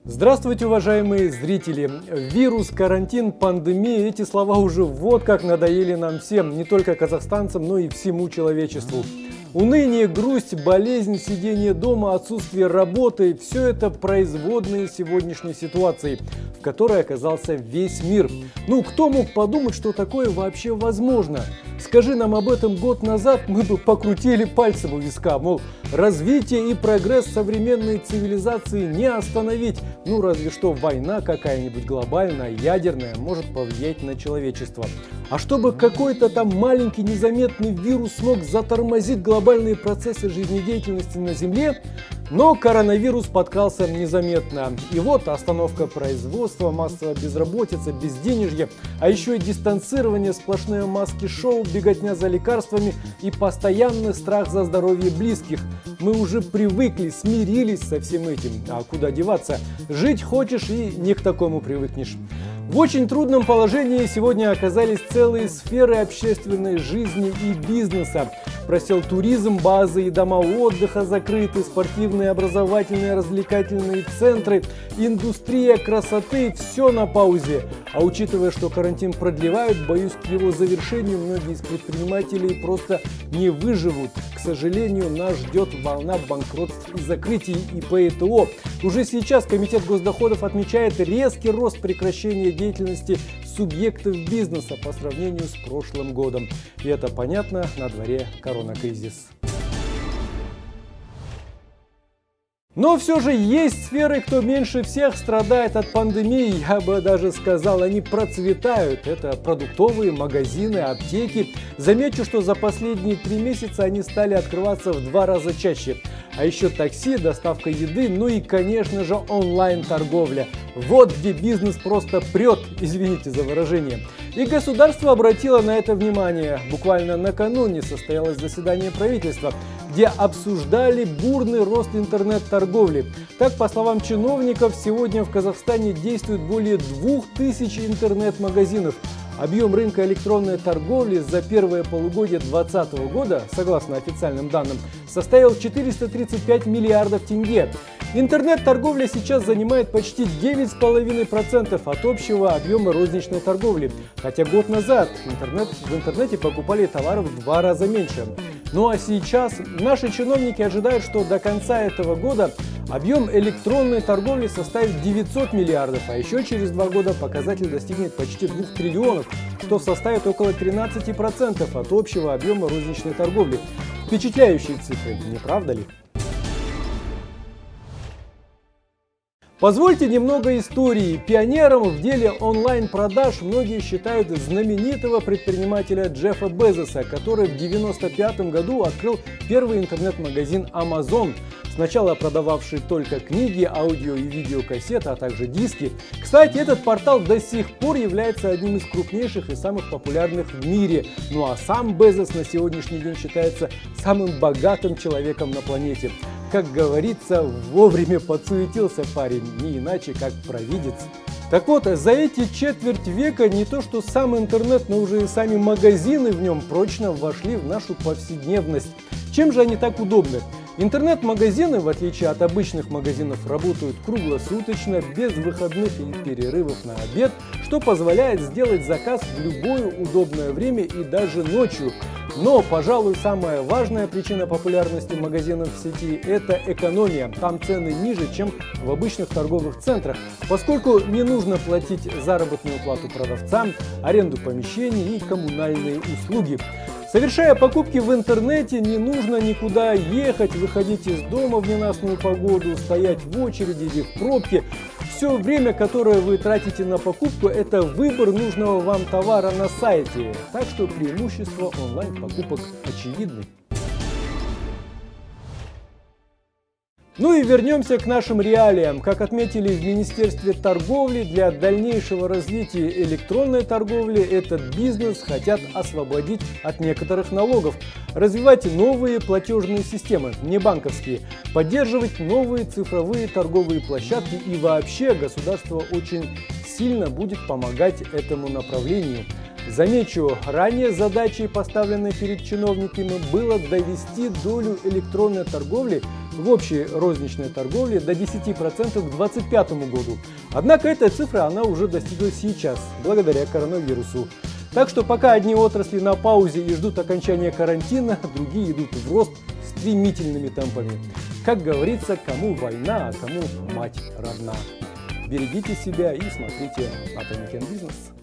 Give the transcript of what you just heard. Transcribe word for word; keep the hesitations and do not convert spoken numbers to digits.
Здравствуйте, уважаемые зрители! Вирус, карантин, пандемия – эти слова уже вот как надоели нам всем, не только казахстанцам, но и всему человечеству. Уныние, грусть, болезнь, сидение дома, отсутствие работы – все это производные сегодняшней ситуации, в которой оказался весь мир. Ну, кто мог подумать, что такое вообще возможно? Скажи нам об этом год назад, мы бы покрутили пальцем у виска, мол, развитие и прогресс современной цивилизации не остановить. Ну, разве что война какая-нибудь глобальная, ядерная, может повлиять на человечество. А чтобы какой-то там маленький незаметный вирус смог затормозить глобальные процессы жизнедеятельности на Земле, но коронавирус подкрался незаметно. И вот остановка производства, массовая безработица, безденежье, а еще и дистанцирование, сплошные маски-шоу, беготня за лекарствами и постоянный страх за здоровье близких. Мы уже привыкли, смирились со всем этим. А куда деваться? Жить хочешь и не к такому привыкнешь. В очень трудном положении сегодня оказались целые сферы общественной жизни и бизнеса. Просел туризм, базы и дома отдыха закрыты, спортивные, образовательные, развлекательные центры, индустрия красоты – все на паузе. А учитывая, что карантин продлевают, боюсь, к его завершению многие из предпринимателей просто не выживут. К сожалению, нас ждет волна банкротств и закрытий ИП и ТО. Уже сейчас Комитет госдоходов отмечает резкий рост прекращения деятельности субъектов бизнеса по сравнению с прошлым годом. И это понятно, на дворе коронакризис. Но все же есть сферы, кто меньше всех страдает от пандемии, я бы даже сказал, они процветают. Это продуктовые магазины, аптеки. Замечу, что за последние три месяца они стали открываться в два раза чаще. А еще такси, доставка еды, ну и, конечно же, онлайн-торговля. Вот где бизнес просто прет, извините за выражение. И государство обратило на это внимание. Буквально накануне состоялось заседание правительства, где обсуждали бурный рост интернет-торговли. Так, по словам чиновников, сегодня в Казахстане действует более двух тысяч интернет-магазинов. Объем рынка электронной торговли за первое полугодие две тысячи двадцатого года, согласно официальным данным, составил четыреста тридцать пять миллиардов тенге. Интернет-торговля сейчас занимает почти девять с половиной процентов от общего объема розничной торговли. Хотя год назад интернет, в интернете покупали товаров в два раза меньше. Ну а сейчас наши чиновники ожидают, что до конца этого года объем электронной торговли составит девятьсот миллиардов, а еще через два года показатель достигнет почти двух триллионов, что составит около тринадцати процентов от общего объема розничной торговли. Впечатляющие цифры, не правда ли? Позвольте немного истории. Пионером в деле онлайн-продаж многие считают знаменитого предпринимателя Джеффа Безоса, который в девяносто пятом году открыл первый интернет-магазин Amazon, сначала продававший только книги, аудио и видеокассеты, а также диски. Кстати, этот портал до сих пор является одним из крупнейших и самых популярных в мире. Ну а сам Безос на сегодняшний день считается самым богатым человеком на планете. Как говорится, вовремя подсуетился парень, не иначе как провидец. Так вот, за эти четверть века не то что сам интернет, но уже и сами магазины в нем прочно вошли в нашу повседневность. Чем же они так удобны? Интернет-магазины, в отличие от обычных магазинов, работают круглосуточно, без выходных и перерывов на обед, что позволяет сделать заказ в любое удобное время и даже ночью. Но, пожалуй, самая важная причина популярности магазинов в сети – это экономия. Там цены ниже, чем в обычных торговых центрах, поскольку не нужно платить заработную плату продавцам, аренду помещений и коммунальные услуги. Совершая покупки в интернете, не нужно никуда ехать, выходить из дома в ненастную погоду, стоять в очереди или в пробке. Все время, которое вы тратите на покупку, это выбор нужного вам товара на сайте. Так что преимущества онлайн-покупок очевидны. Ну и вернемся к нашим реалиям. Как отметили в Министерстве торговли, для дальнейшего развития электронной торговли этот бизнес хотят освободить от некоторых налогов, развивать новые платежные системы, не банковские, поддерживать новые цифровые торговые площадки и вообще государство очень сильно будет помогать этому направлению. Замечу, ранее задачей, поставленной перед чиновниками, было довести долю электронной торговли в общей розничной торговле до десяти процентов к две тысячи двадцать пятому году. Однако эта цифра она уже достигла сейчас, благодаря коронавирусу. Так что пока одни отрасли на паузе и ждут окончания карантина, другие идут в рост стремительными темпами. Как говорится, кому война, а кому мать родна. Берегите себя и смотрите Atomic Business.